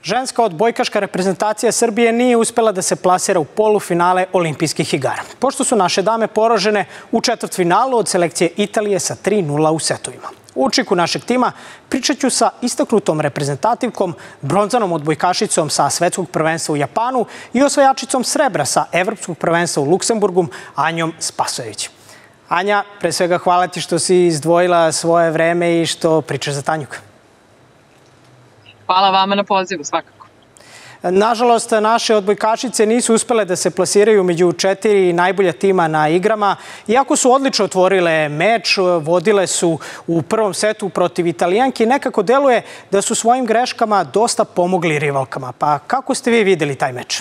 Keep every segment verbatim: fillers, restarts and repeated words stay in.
Ženska odbojkaška reprezentacija Srbije nije uspela da se plasira u polufinale olimpijskih igara. Pošto su naše dame poražene u četvrtfinalu od selekcije Italije sa tri nula u setovima. U učinku našeg tima pričat ću sa istaknutom reprezentativkom, bronzanom odbojkašicom sa svetskog prvenstva u Japanu i osvajačicom srebra sa evropskog prvenstva u Luksemburgu, Anjom Spasojević. Anja, pre svega hvala ti što si izdvojila svoje vreme i što pričaš za Tanjuk. Hvala vama na pozivu, svakako. Nažalost, naše odbojkašice nisu uspele da se plasiraju među četiri najbolja tima na igrama. Iako su odlično otvorile meč, vodile su u prvom setu protiv Italijanki, nekako deluje da su svojim greškama dosta pomogli rivalkama. Pa kako ste vi videli taj meč?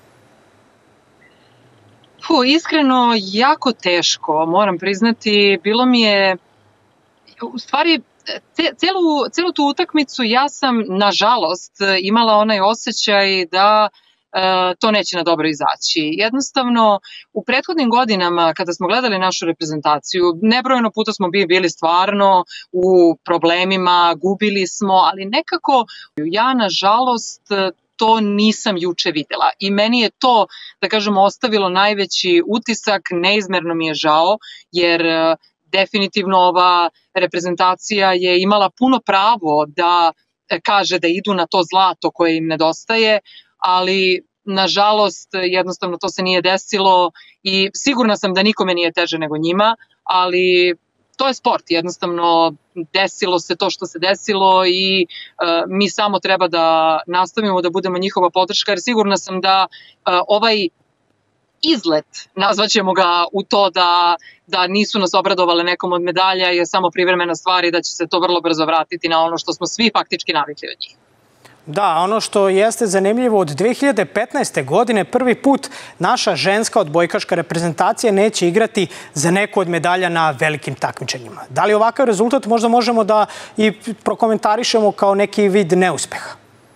Fu, iskreno, jako teško, moram priznati. Bilo mi je, u stvari, Celu, celu tu utakmicu ja sam, nažalost, imala onaj osjećaj da e, to neće na dobro izaći. Jednostavno, u prethodnim godinama, kada smo gledali našu reprezentaciju, nebrojeno puta smo bili stvarno u problemima, gubili smo, ali nekako ja, nažalost, to nisam juče videla. I meni je to, da kažemo, ostavilo najveći utisak, neizmerno mi je žao, jer definitivno ova reprezentacija je imala puno pravo da kaže da idu na to zlato koje im nedostaje, ali nažalost jednostavno to se nije desilo i sigurna sam da nikome nije teže nego njima, ali to je sport, jednostavno desilo se to što se desilo i e, mi samo treba da nastavimo da budemo njihova podrška, jer sigurna sam da e, ovaj izlet, nazvaćemo ga u to da, da nisu nas obradovale nekom od medalja, je samo privremena stvar i da će se to vrlo brzo vratiti na ono što smo svi faktički navikli od njih. Da, ono što jeste zanimljivo, od dve hiljade petnaeste. godine prvi put naša ženska odbojkaška reprezentacija neće igrati za neku od medalja na velikim takmičenjima. Da li ovakav rezultat možda možemo da i prokomentarišemo kao neki vid neuspeha?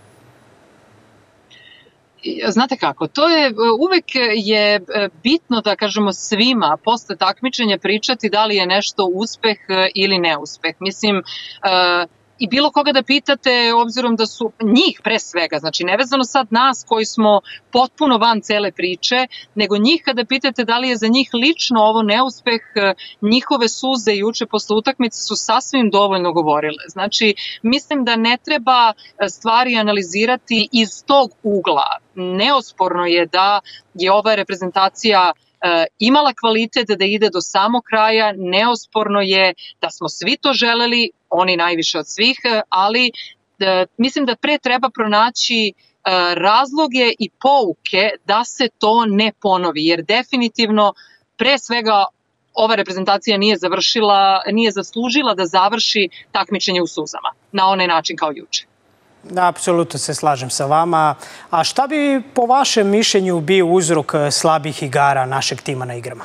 Znate kako, to je, uvek je bitno da kažemo svima posle takmičenja pričati da li je nešto uspeh ili neuspeh. Mislim, i bilo koga da pitate, obzirom da su njih pre svega, znači nevezano sad nas koji smo potpuno van cele priče, nego njih kada pitate da li je za njih lično ovo neuspeh, njihove suze juče posle utakmice su sasvim dovoljno govorile. Znači, mislim da ne treba stvari analizirati iz tog ugla. Neosporno je da je ova reprezentacija imala kvalitet da ide do samog kraja, neosporno je da smo svi to želeli, oni najviše od svih, ali da, mislim da pre treba pronaći razloge i pouke da se to ne ponovi, jer definitivno pre svega ova reprezentacija nije završila, nije zaslužila da završi takmičenje u suzama na onaj način kao juče. Da, apsolutno se slažem sa vama. A šta bi po vašem mišljenju bio uzrok slabih igara našeg tima na igrama?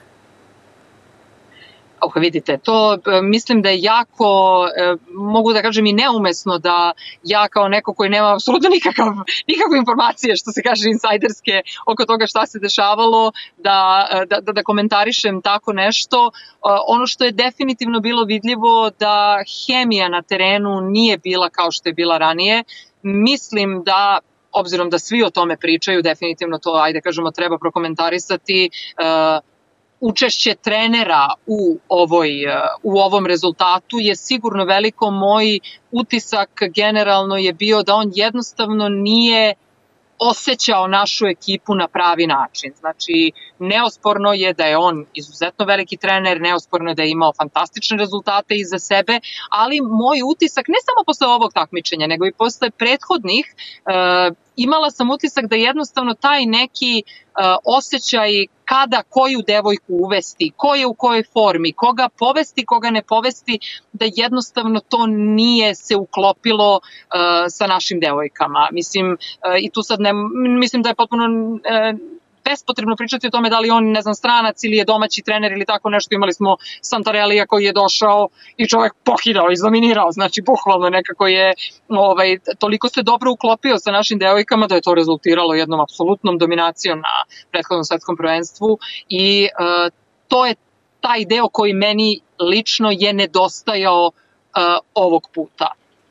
Oh, vidite, to mislim da je jako, mogu da kažem i neumesno da ja kao neko koji nema apsolutno nikakav, nikakve informacije, što se kaže insajderske, oko toga šta se dešavalo, da, da, da komentarišem tako nešto. Ono što je definitivno bilo vidljivo da hemija na terenu nije bila kao što je bila ranije. Mislim da, obzirom da svi o tome pričaju, definitivno to, ajde kažemo, treba prokomentarisati, učešće trenera u, ovoj, u ovom rezultatu je sigurno veliko. Moj utisak generalno je bio da on jednostavno nije osjećao našu ekipu na pravi način. Znači, neosporno je da je on izuzetno veliki trener, neosporno je da je imao fantastične rezultate iza sebe, ali moj utisak, ne samo posle ovog takmičenja, nego i posle prethodnih, e, imala sam utisak da jednostavno taj neki e, osjećaj kada koju devojku uvesti, ko je u kojoj formi, koga povesti, koga ne povesti, da jednostavno to nije se uklopilo uh, sa našim devojkama. Mislim, uh, i tu sad ne, mislim da je potpuno uh, bespotrebno pričati o tome da li on, ne znam, stranac ili je domaći trener ili tako nešto. Imali smo Santarellija koji je došao i čovjek pohidao, izdominirao, znači bukvalno nekako je, ovaj, toliko se dobro uklopio sa našim devojkama da je to rezultiralo jednom apsolutnom dominacijom na prethodnom svetskom prvenstvu i uh, to je taj deo koji meni lično je nedostajao uh, ovog puta.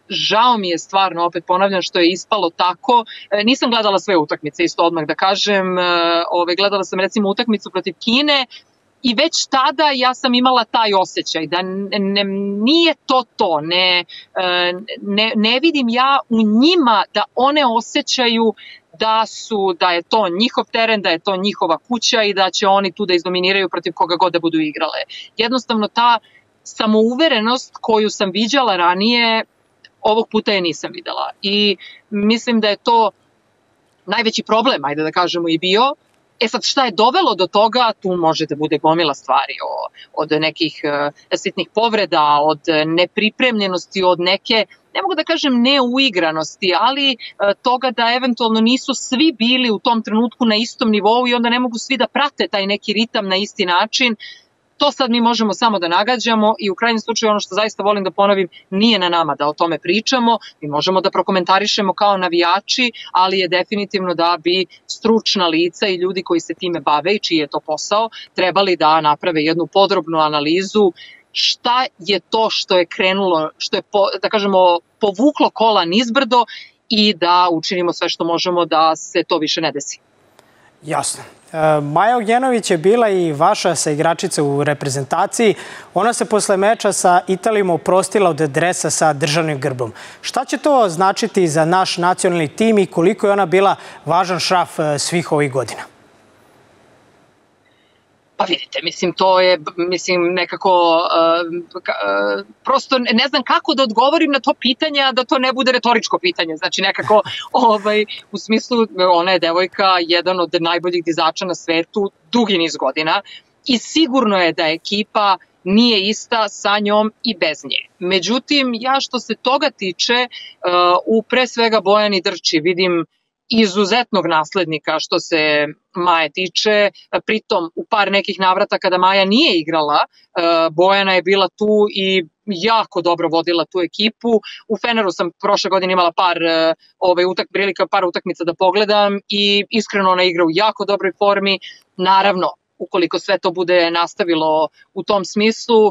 žao mi je stvarno, opet ponavljam, što je ispalo tako. Nisam gledala sve utakmice, isto odmah da kažem. Ove, gledala sam recimo utakmicu protiv Kine i već tada ja sam imala taj osjećaj da ne, ne, nije to to. Ne, ne, ne vidim ja u njima da one osjećaju da su, da je to njihov teren, da je to njihova kuća i da će oni tu da izdominiraju protiv koga god da budu igrale. Jednostavno ta samouverenost koju sam viđala ranije, ovog puta je nisam videla. I mislim da je to najveći problem, ajde da kažemo, i bio. E sad, šta je dovelo do toga, tu može da bude gomila stvari, o, od nekih uh, sitnih povreda, od nepripremljenosti, od neke, ne mogu da kažem neuigranosti, ali uh, toga da eventualno nisu svi bili u tom trenutku na istom nivou i onda ne mogu svi da prate taj neki ritam na isti način. To sad mi možemo samo da nagađamo i u krajnjem slučaju ono što zaista volim da ponovim, nije na nama da o tome pričamo, mi možemo da prokomentarišemo kao navijači, ali je definitivno da bi stručna lica i ljudi koji se time bave i čiji je to posao, trebali da naprave jednu podrobnu analizu šta je to što je krenulo, što je, da kažemo, povuklo kola nizbrdo i da učinimo sve što možemo da se to više ne desi. Jasno. Maja Ognjenović je bila i vaša saigračica u reprezentaciji. Ona se posle meča sa Italijom oprostila od dresa sa državnim grbom. Šta će to značiti za naš nacionalni tim i koliko je ona bila važan šraf svih ovih godina? Pa vidite, mislim, to je, mislim, nekako, uh, uh, prosto ne znam kako da odgovorim na to pitanje, a da to ne bude retoričko pitanje. Znači, nekako, ovaj, u smislu, ona je devojka, jedan od najboljih dizača na svetu, dugi niz godina i sigurno je da ekipa nije ista sa njom i bez nje. Međutim, ja što se toga tiče, uh, u pre svega Bojani Drči vidim izuzetnog naslednika što se Maje tiče, pritom u par nekih navrata kada Maja nije igrala, Bojana je bila tu i jako dobro vodila tu ekipu. U Feneru sam prošle godine imala par, ove, utak, prilika par utakmica da pogledam i iskreno ona igra u jako dobroj formi. Naravno, ukoliko sve to bude nastavilo u tom smislu,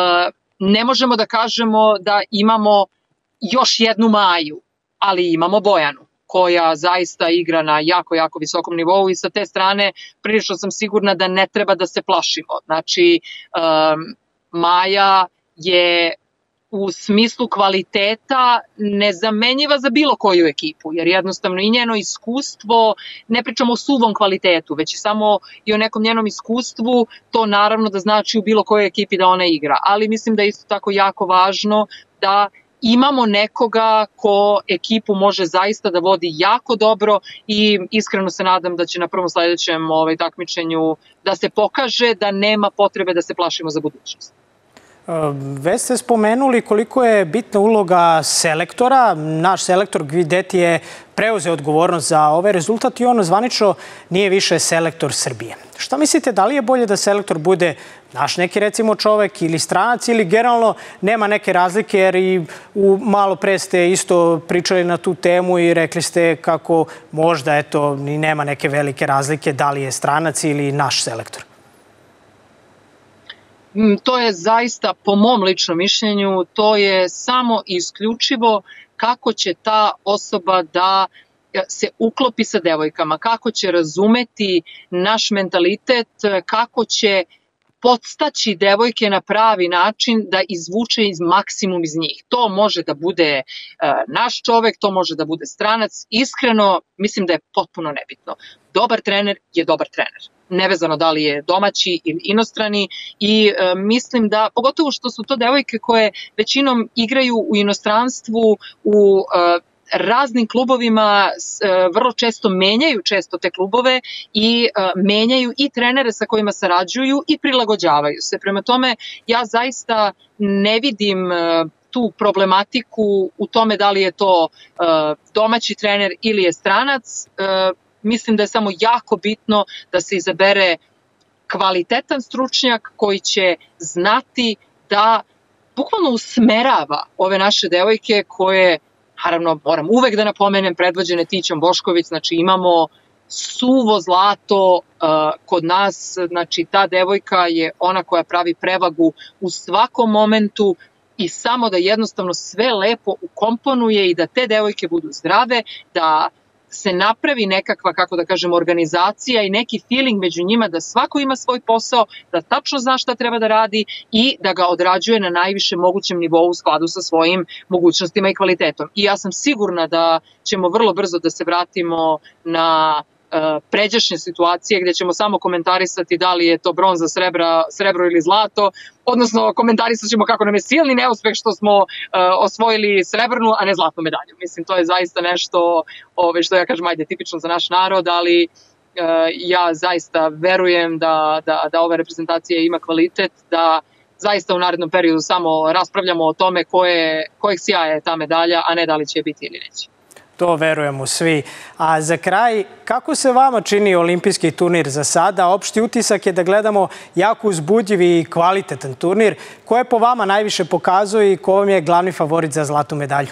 ne možemo da kažemo da imamo još jednu Maju, ali imamo Bojanu koja zaista igra na jako, jako visokom nivou i sa te strane prilično sam sigurna da ne treba da se plašimo. Znači, um, Maja je u smislu kvaliteta nezamenjiva za bilo koju ekipu, jer jednostavno i njeno iskustvo, ne pričamo o suvom kvalitetu, već i samo i o nekom njenom iskustvu, to naravno da znači u bilo kojoj ekipi da ona igra. Ali mislim da je isto tako jako važno da imamo nekoga ko ekipu može zaista da vodi jako dobro i iskreno se nadam da će na prvom sledećem ovaj, takmičenju da se pokaže da nema potrebe da se plašimo za budućnost. Već ste spomenuli koliko je bitna uloga selektora. Naš selektor Guidetti je preuzeo odgovornost za ovaj rezultat i on zvanično nije više selektor Srbije. Šta mislite, da li je bolje da selektor bude naš neki recimo čovek ili stranac ili generalno nema neke razlike, jer i u, malo pre ste isto pričali na tu temu i rekli ste kako možda eto ni nema neke velike razlike da li je stranac ili naš selektor. To je zaista, po mom ličnom mišljenju, to je samo isključivo kako će ta osoba da se uklopi sa devojkama, kako će razumeti naš mentalitet, kako će podstaći devojke na pravi način da izvuče iz maksimum iz njih. To može da bude uh, naš čovek, to može da bude stranac. Iskreno, mislim da je potpuno nebitno. Dobar trener je dobar trener. Nevezano da li je domaći ili inostrani i uh, mislim da, pogotovo što su to devojke koje većinom igraju u inostranstvu, u uh, raznim klubovima, vrlo često menjaju često te klubove i menjaju i trenere sa kojima sarađuju i prilagođavaju se. Prema tome, ja zaista ne vidim tu problematiku u tome da li je to domaći trener ili je stranac. Mislim da je samo jako bitno da se izabere kvalitetan stručnjak koji će znati da bukvalno usmerava ove naše devojke koje, naravno, moram uvek da napomenem, predvođene Tićom Bošković, znači imamo suvo zlato uh, kod nas, znači ta devojka je ona koja pravi prevagu u svakom momentu, i samo da jednostavno sve lepo ukomponuje i da te devojke budu zdrave, da se napravi nekakva, kako da kažem, organizacija i neki feeling među njima da svako ima svoj posao, da tačno zna šta treba da radi i da ga odrađuje na najviše mogućem nivou u skladu sa svojim mogućnostima i kvalitetom. I ja sam sigurna da ćemo vrlo brzo da se vratimo na pređašnje situacije gdje ćemo samo komentarisati da li je to bronza, srebra, srebro ili zlato, odnosno komentarisat ćemo kako nam je silni neuspeh što smo uh, osvojili srebrnu, a ne zlatnu medalju. Mislim, to je zaista nešto ove, što ja kažem, ajde, tipično za naš narod, ali uh, ja zaista verujem da, da, da ova reprezentacija ima kvalitet, da zaista u narednom periodu samo raspravljamo o tome koje, kojeg sjaja je ta medalja, a ne da li će je biti ili neće. To verujemo svi. A za kraj, kako se vama čini olimpijski turnir za sada? Opšti utisak je da gledamo jako uzbudljiv i kvalitetan turnir. Ko je po vama najviše pokazuje i ko vam je glavni favorit za zlatnu medalju?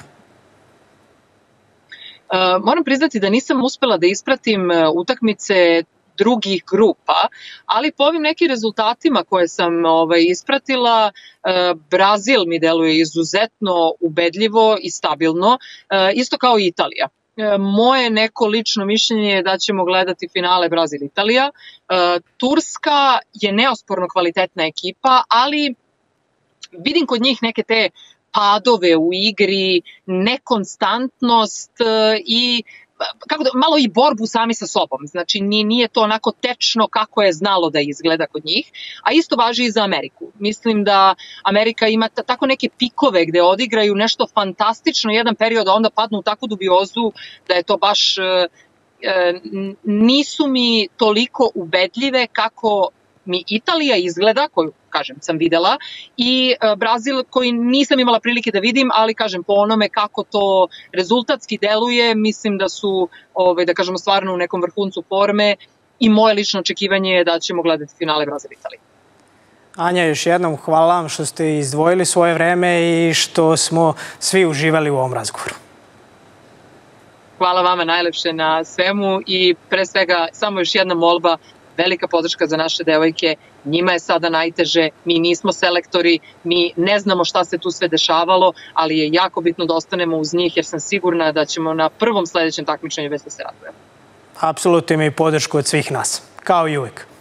Uh, moram priznati da nisam uspela da ispratim utakmice drugih grupa, ali po ovim nekim rezultatima koje sam ovaj, ispratila, eh, Brazil mi deluje izuzetno ubedljivo i stabilno, eh, isto kao i Italija. Eh, moje neko lično mišljenje je da ćemo gledati finale Brazil-Italija. Eh, Turska je neosporno kvalitetna ekipa, ali vidim kod njih neke te padove u igri, nekonstantnost eh, i kako da, malo i borbu sami sa sobom, znači nije to onako tečno kako je znalo da izgleda kod njih, a isto važi i za Ameriku. Mislim da Amerika ima tako neke pikove gde odigraju nešto fantastično jedan period, a onda padnu u takvu dubiozu da je to baš, nisu mi toliko ubedljive kako mi Italija izgleda, koju, kažem, sam videla, i Brazil koji nisam imala prilike da vidim, ali, kažem, po onome kako to rezultatski deluje, mislim da su, ovaj, da kažemo, stvarno u nekom vrhuncu forme i moje lično očekivanje je da ćemo gledati finale Brazil-Italije. Anja, još jednom hvala vam što ste izdvojili svoje vreme i što smo svi uživali u ovom razgovoru. Hvala vama najlepše na svemu i pre svega samo još jedna molba, velika podrška za naše devojke, njima je sada najteže, mi nismo selektori, mi ne znamo šta se tu sve dešavalo, ali je jako bitno da ostanemo uz njih jer sam sigurna da ćemo na prvom sledećem takmičenju već da se radujemo. Apsolutno ima i podršku od svih nas, kao i uvek.